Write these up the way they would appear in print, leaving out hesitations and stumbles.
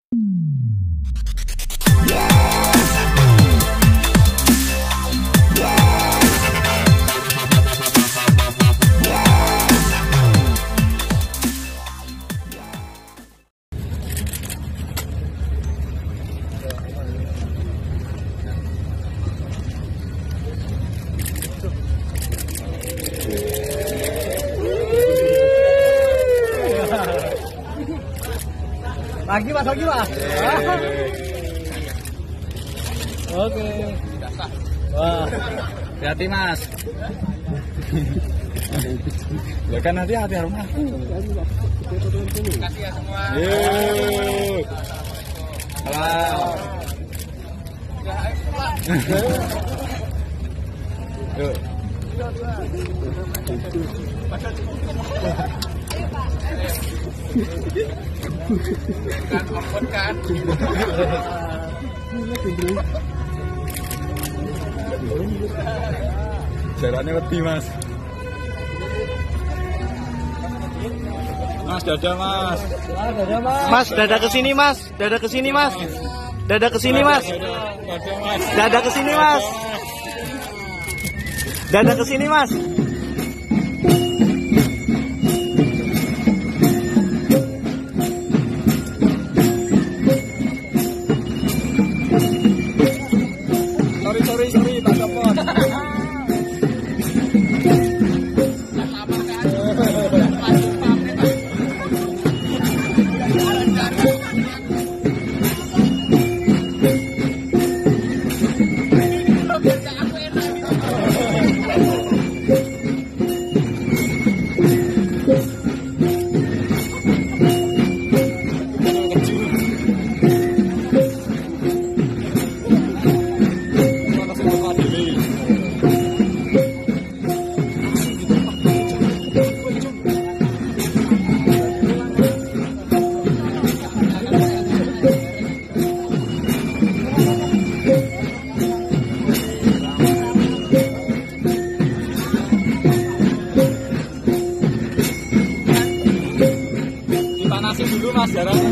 Lagi mas. Oke. Wah, hati mas. Ya kan hati-hati rumah. Terima kasih ya semua. Halo. Yuk. Kan open kan. Jaraknya lebih mas. Mas dada mas. Mas dada kesini mas. Dada kesini mas. Dada kesini mas. Dada kesini mas. Dada kesini mas. Sorry, Pak Kapol. Dulu mas jaraknya.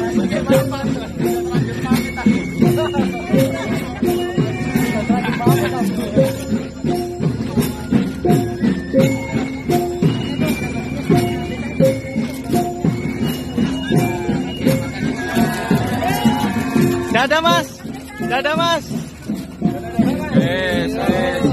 Dadah mas. Dadah mas. Yes.